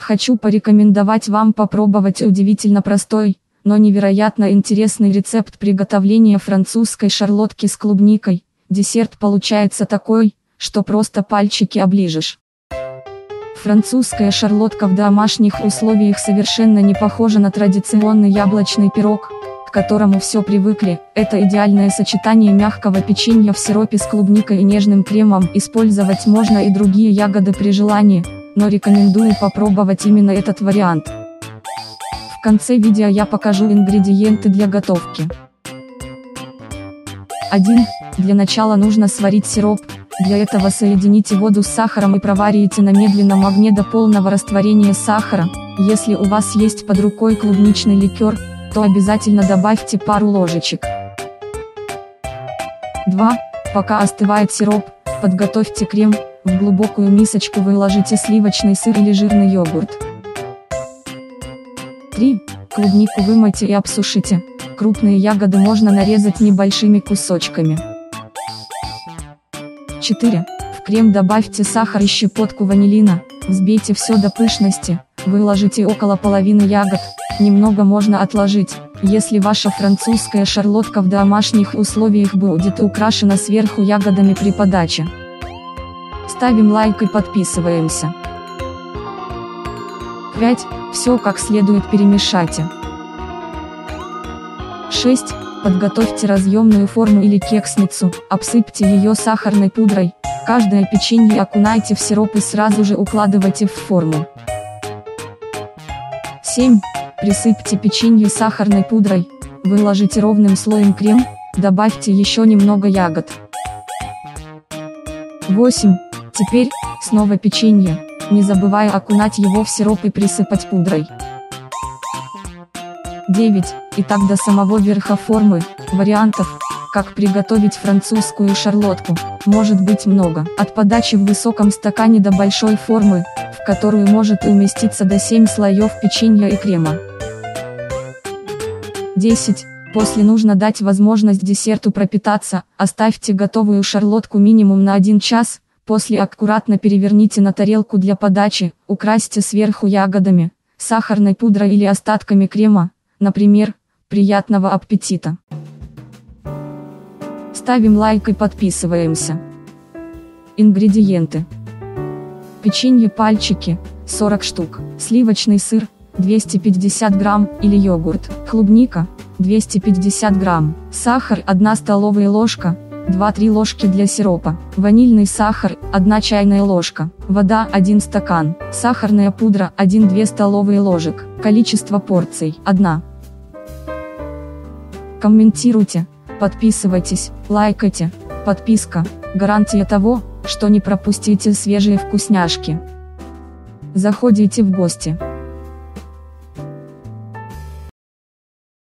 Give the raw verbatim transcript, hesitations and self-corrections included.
Хочу порекомендовать вам попробовать удивительно простой, но невероятно интересный рецепт приготовления французской шарлотки с клубникой. Десерт получается такой, что просто пальчики оближешь. Французская шарлотка в домашних условиях совершенно не похожа на традиционный яблочный пирог, к которому все привыкли. Это идеальное сочетание мягкого печенья в сиропе с клубникой и нежным кремом. Использовать можно и другие ягоды при желании, но рекомендую попробовать именно этот вариант. В конце видео я покажу ингредиенты для готовки. один. Для начала нужно сварить сироп. Для этого соедините воду с сахаром и проварите на медленном огне до полного растворения сахара. Если у вас есть под рукой клубничный ликер, то обязательно добавьте пару ложечек. два. Пока остывает сироп, подготовьте крем. В глубокую мисочку выложите сливочный сыр или жирный йогурт. три. Клубнику вымойте и обсушите. Крупные ягоды можно нарезать небольшими кусочками. четыре. В крем добавьте сахар и щепотку ванилина, взбейте все до пышности, выложите около половины ягод, немного можно отложить, если ваша французская шарлотка в домашних условиях будет украшена сверху ягодами при подаче. Ставим лайк и подписываемся. пять. Все как следует перемешайте. шесть. Подготовьте разъемную форму или кексницу, обсыпьте ее сахарной пудрой, каждое печенье окунайте в сироп и сразу же укладывайте в форму. семь. Присыпьте печенье сахарной пудрой, выложите ровным слоем крем, добавьте еще немного ягод. восемь. Теперь, снова печенье, не забывая окунать его в сироп и присыпать пудрой. девять. И так до самого верха формы. Вариантов, как приготовить французскую шарлотку, может быть много. От подачи в высоком стакане до большой формы, в которую может уместиться до семь слоев печенья и крема. десять. После нужно дать возможность десерту пропитаться, оставьте готовую шарлотку минимум на один час, после аккуратно переверните на тарелку для подачи, украсьте сверху ягодами, сахарной пудрой или остатками крема, например. Приятного аппетита! Ставим лайк и подписываемся. Ингредиенты. Печенье пальчики, сорок штук, сливочный сыр, двести пятьдесят грамм, или йогурт, клубника, двести пятьдесят грамм, сахар одна столовая ложка, два-три ложки для сиропа, ванильный сахар, одна чайная ложка, вода один стакан, сахарная пудра один-две столовые ложек, количество порций одна. Комментируйте, подписывайтесь, лайкайте, подписка – гарантия того, что не пропустите свежие вкусняшки. Заходите в гости.